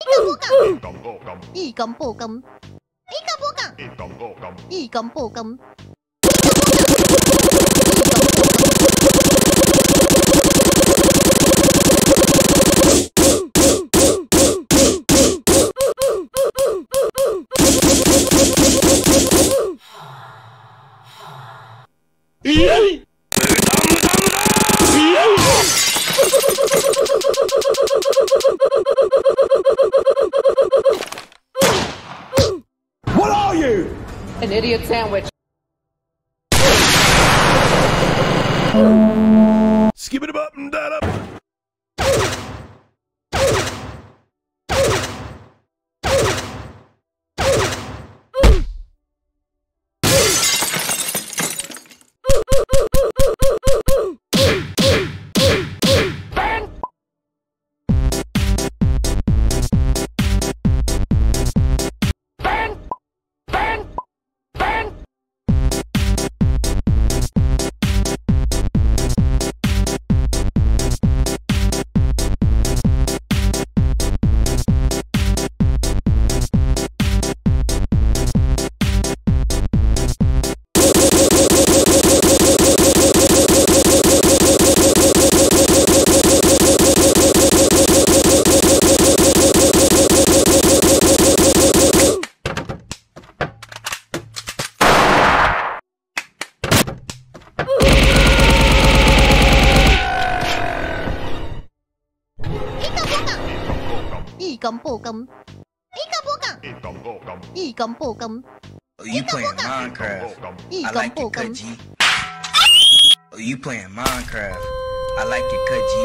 一根波根，一根波根。 What are you? An idiot sandwich. Skip it up and that up. Oh, you playing Minecraft? I like your cut, G. Oh, you playing Minecraft? I like your cut, G.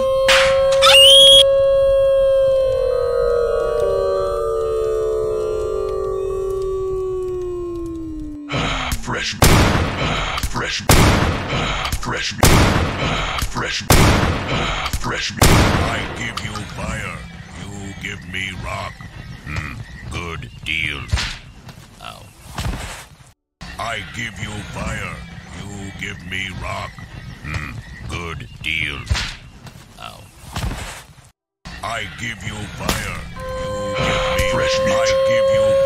Fresh meat, fresh meat, fresh meat, fresh meat, fresh meat. I give you fire, you give me rock. Good deal. Ow. I give you fire, you give me rock. Good deal. Ow. I give you fire, you give me fresh meat. I give you